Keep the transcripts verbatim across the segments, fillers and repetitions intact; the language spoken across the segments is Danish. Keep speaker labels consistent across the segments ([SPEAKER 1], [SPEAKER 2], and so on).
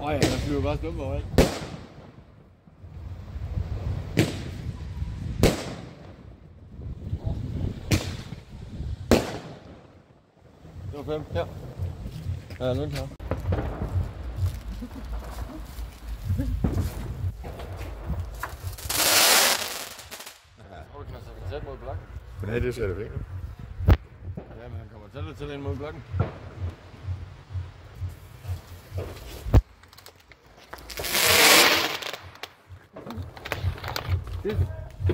[SPEAKER 1] Åh ja, der flyver bare stumper overalt. Det var fem, her. Ja, er nul her. Han kaster tæt mod blokken.
[SPEAKER 2] Men nej, det ser det væk.
[SPEAKER 1] Jamen, han kommer tættere til ind mod blokken. Det er det.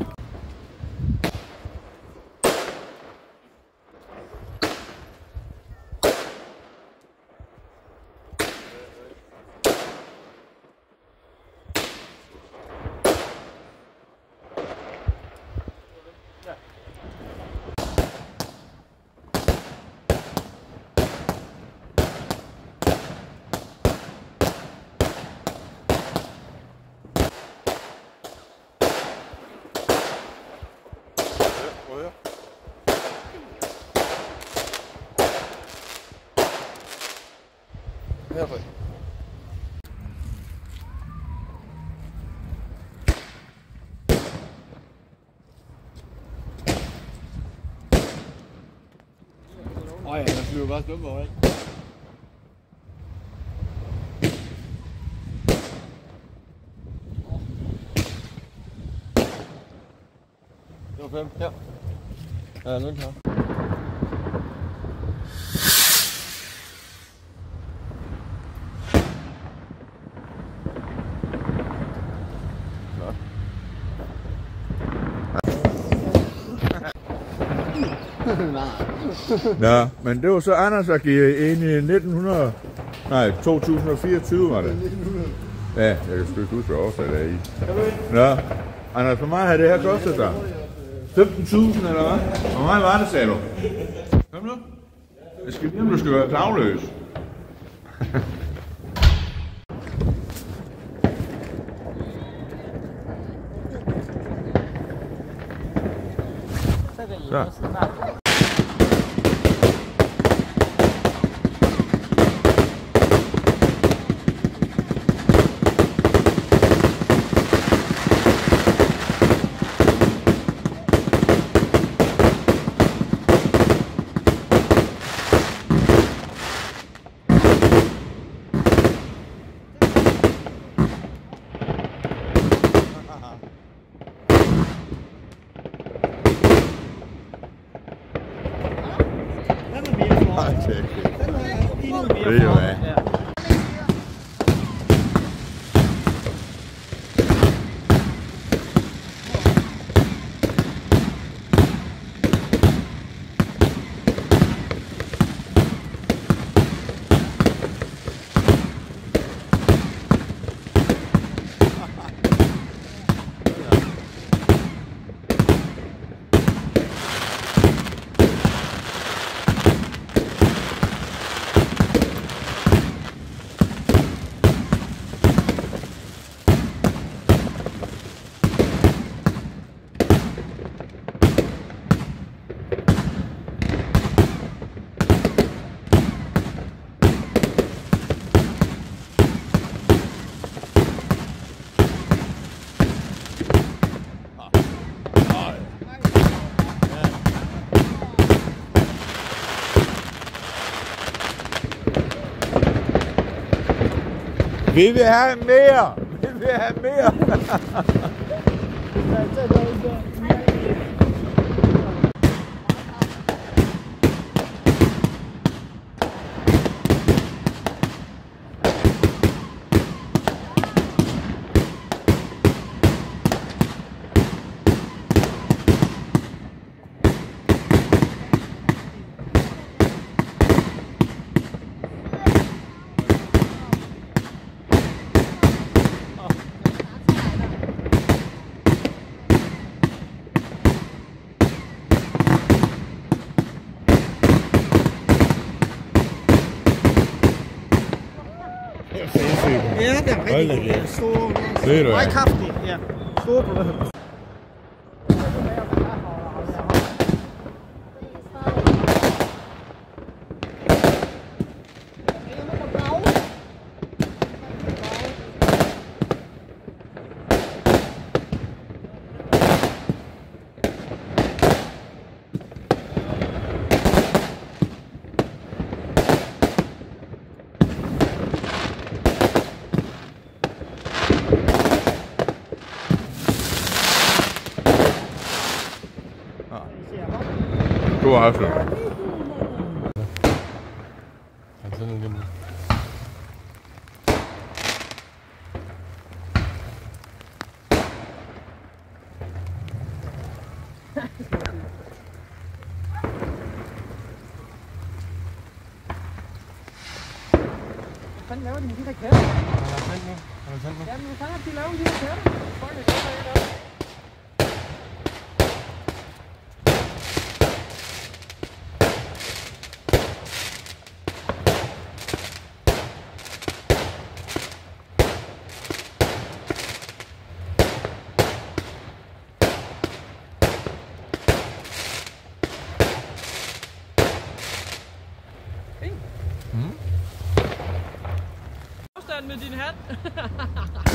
[SPEAKER 1] Her, Frederik. Åh ja, der flyver bare stumper overalt. Det var fem, her. Ja, er nul her.
[SPEAKER 2] Nå, men det var så Anders, der gik ind i nitten hundrede, nej, to tusind og fireogtyve var det. Ja, jeg kan sgu ikke huske, hvad årsag det er i. Nå, Anders, hvor meget har det her kostet dig? femten tusind eller hvad? Hvor meget var det, sagde du? Kom nu. Jeg skal lige, om du skal være tavløs. Så. Det er jo ja. Vi vil have mere! Vi vil have mere!
[SPEAKER 3] Ja, det er rigtig store.
[SPEAKER 2] Det er du, ja.
[SPEAKER 3] Meget kraftigt, ja. Store på
[SPEAKER 2] God aften.
[SPEAKER 1] Han sender lige nu.
[SPEAKER 3] Hvad fanden laver de med de der kætter?
[SPEAKER 1] Han har tændt nu. Han har tændt nu.
[SPEAKER 3] Jamen, hvad fanden har de lavet med de der kætter? Fuck, det er det der.
[SPEAKER 1] Mm.
[SPEAKER 3] Afstand med din hat.